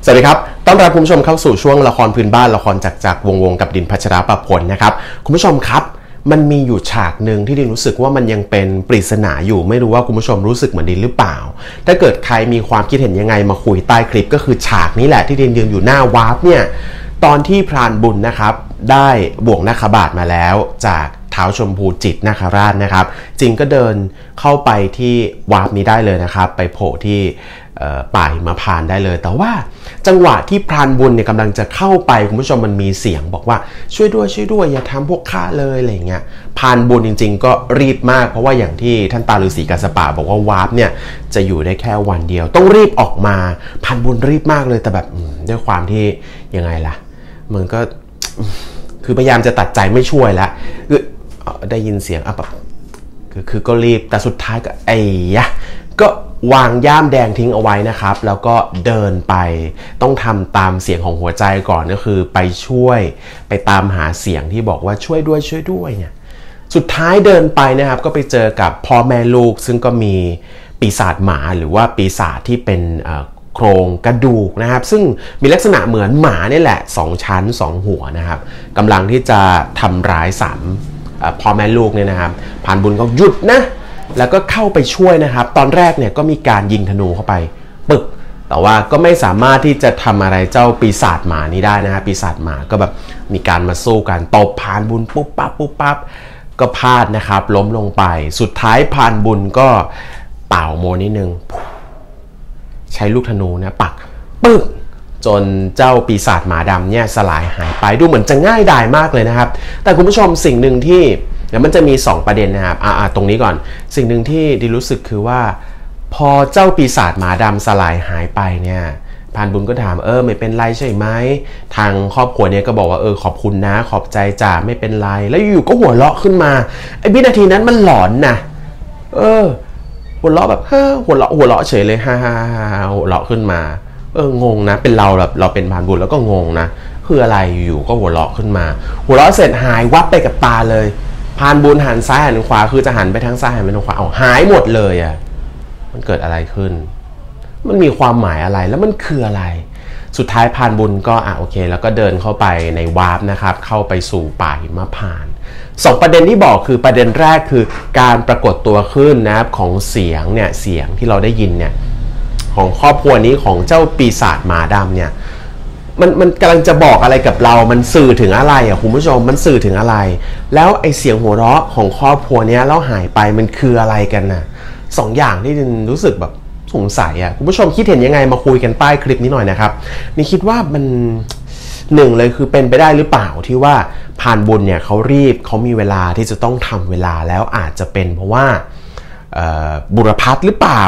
สวัสดีครับต้อนรับคุณผู้ชมเข้าสู่ช่วงละครพื้นบ้านละครจากวงกับดินพัชรประพลนะครับคุณผู้ชมครับมันมีอยู่ฉากหนึ่งที่ดินรู้สึกว่ามันยังเป็นปริศนาอยู่ไม่รู้ว่าคุณผู้ชมรู้สึกเหมือนดินหรือเปล่าถ้าเกิดใครมีความคิดเห็นยังไงมาคุยใต้คลิปก็คือฉากนี้แหละที่ดินยืนอยู่หน้าวาร์ปเนี่ยตอนที่พรานบุญนะครับได้บ่วงนาคบาทมาแล้วจากท้าวชมพูจิตนาคราชนะครับจริงก็เดินเข้าไปที่วาร์ปนี้ได้เลยนะครับไปโผล่ที่ป่าหิมพานต์ได้เลยแต่ว่าจังหวะที่พรานบุญเนี่ยกำลังจะเข้าไปคุณผู้ชมมันมีเสียงบอกว่าช่วยด้วยอย่าทำพวกข้าเลยอะไรเงี้ยพรานบุญจริงๆก็รีบมากเพราะว่าอย่างที่ท่านตาฤาษีกัสสปะบอกว่าวาร์ปเนี่ยจะอยู่ได้แค่วันเดียวต้องรีบออกมาพรานบุญรีบมากเลยแต่แบบด้วยความที่ยังไงล่ะมันก็คือพยายามจะตัดใจไม่ช่วยแล้วคือได้ยินเสียงแบบคือก็รีบแต่สุดท้ายก็ก็วางย่ามแดงทิ้งเอาไว้นะครับแล้วก็เดินไปต้องทำตามเสียงของหัวใจก่อนก็คือไปช่วยไปตามหาเสียงที่บอกว่าช่วยด้วยเนี่ยสุดท้ายเดินไปนะครับก็ไปเจอกับพ่อแม่ลูกซึ่งก็มีปีศาจหมาหรือว่าปีศาจที่เป็นโครงกระดูกนะครับซึ่งมีลักษณะเหมือนหมานี่แหละ2ชั้น2หัวนะครับกำลังที่จะทำร้ายพ่อแม่ลูกเนี่ยนะครับพรานบุญก็หยุดนะแล้วก็เข้าไปช่วยนะครับตอนแรกเนี่ยก็มีการยิงธนูเข้าไปปึกแต่ว่าก็ไม่สามารถที่จะทำอะไรเจ้าปีศาจหมานี้ได้นะครับปีศาจหมาก็แบบมีการมาสู้กันตบพรานบุญปุ๊บปั๊บก็พลาดนะครับล้มลงไปสุดท้ายพรานบุญก็เป่าโมนิดนึงใช้ลูกธนูนะปักปึ๊กจนเจ้าปีศาจหมาดำเนี่ยสลายหายไปดูเหมือนจะง่ายดายมากเลยนะครับแต่คุณผู้ชมสิ่งหนึ่งที่เดี๋ยวมันจะมี2ประเด็นนะครับตรงนี้ก่อนสิ่งหนึ่งที่ดิรู้สึกคือว่าพอเจ้าปีศาจหมาดำสลายหายไปเนี่ยพรานบุญก็ถามไม่เป็นไรใช่ไหมทางครอบครัวเนี่ยก็บอกว่าขอบคุณนะขอบใจจ่าไม่เป็นไรแล้วอยู่ก็หัวเราะขึ้นมาไอ้วินาทีนั้นมันหลอนนะหัวเราะแบบหัวเราะเฉยเลยฮ่าหัวเราะขึ้นมางงนะเป็นเราแบบเราเป็นพรานบุญแล้วก็งงนะคืออะไรอยู่ก็หัวเราะขึ้นมาหัวเราะเสร็จหายวับไปกับตาเลยพรานบุญหันซ้ายหันขวาคือจะหันไปทางซ้ายหันไปทางขวาหายหมดเลยมันเกิดอะไรขึ้นมันมีความหมายอะไรแล้วมันคืออะไรสุดท้ายพรานบุญก็โอเคแล้วก็เดินเข้าไปในวาร์ปนะครับเข้าไปสู่ป่าหิมพานต์2ประเด็นที่บอกคือประเด็นแรกคือการปรากฏตัวขึ้นนะครับของเสียงเนี่ยเสียงที่เราได้ยินเนี่ยของครอบครัวนี้ของเจ้าปีศาจหมาดำเนี่ยมันกำลังจะบอกอะไรกับเรามันสื่อถึงอะไรคุณผู้ชมมันสื่อถึงอะไรแล้วไอเสียงหัวเราะของครอบครัวนี้แล้วหายไปมันคืออะไรกันนะ2อย่างที่รู้สึกแบบสงสัยคุณผู้ชมคิดเห็นยังไงมาคุยกันใต้คลิปนี้หน่อยนะครับนี่คิดว่ามันหนึ่งเลยคือเป็นไปได้หรือเปล่าที่ว่าพรานบุญเนี่ยเขารีบเขามีเวลาที่จะต้องทำเวลาแล้วอาจจะเป็นเพราะว่าบุรพัฒน์หรือเปล่า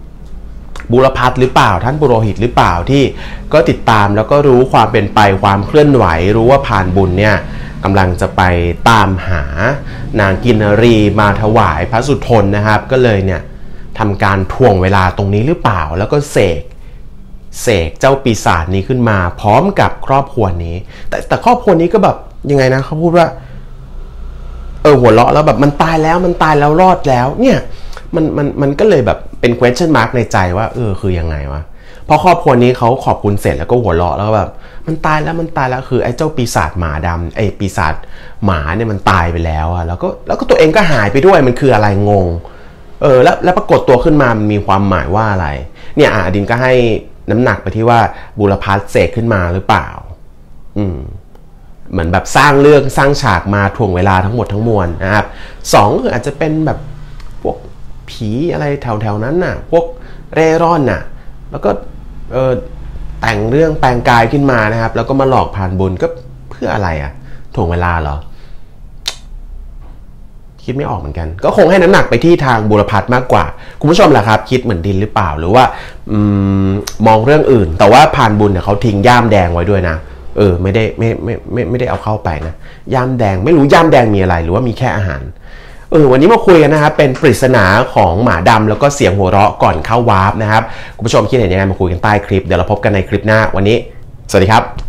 ท่านปุโรหิตหรือเปล่าที่ก็ติดตามแล้วก็รู้ความเป็นไปความเคลื่อนไหวรู้ว่าพรานบุญเนี่ยกำลังจะไปตามหานางกินนรีมาถวายพระสุทนนะครับก็เลยเนี่ยทำการถ่วงเวลาตรงนี้หรือเปล่าแล้วก็เสกเจ้าปีศาจนี้ขึ้นมาพร้อมกับครอบครัวนี้แต่ครอบครัวนี้ก็แบบยังไงนะเขาพูดว่าหัวเราะแล้วแบบมันตายแล้วรอดแล้วเนี่ยมันก็เลยแบบเป็น question mark ในใจว่าคือยังไงวะเพราะครอบครัวนี้เขาขอบคุณเสร็จแล้วก็หัวเราะแล้วแบบมันตายแล้วคือไอ้เจ้าปีศาจหมาดำไอ้ปีศาจหมาเนี่ยมันตายไปแล้วแล้วก็ตัวเองก็หายไปด้วยมันคืออะไรงงแล้วปรากฏตัวขึ้นมามันมีความหมายว่าอะไรเนี่ยดินก็ให้น้ำหนักไปที่ว่าบุรพัฒน์เสกขึ้นมาหรือเปล่าเหมือนแบบสร้างเรื่องสร้างฉากมาถ่วงเวลาทั้งหมดทั้งมวลนะครับ2คืออาจจะเป็นแบบพวกผีอะไรแถวๆนั้นน่ะพวกเร่ร่อนน่ะแล้วก็แต่งเรื่องแปลงกายขึ้นมานะครับแล้วก็มาหลอกพรานบุญก็เพื่ออะไรถ่วงเวลาเหรอคิดไม่ออกเหมือนกันก็คงให้น้ำหนักไปที่ทางบุรพัฒน์มากกว่าคุณผู้ชมล่ะครับคิดเหมือนดินหรือเปล่าหรือว่ามองเรื่องอื่นแต่ว่าพรานบุญเนี่ยเขาทิ้งย่ามแดงไว้ด้วยนะไม่ได้เอาเข้าไปนะย่ามแดงไม่รู้ย่ามแดงมีอะไรหรือว่ามีแค่อาหารวันนี้มาคุยกันนะครับเป็นปริศนาของหมาดำแล้วก็เสียงหัวเราะก่อนเข้าวาร์ปนะครับคุณผู้ชมคิดเห็นยังไงมาคุยกันใต้คลิปเดี๋ยวเราพบกันในคลิปหน้าวันนี้สวัสดีครับ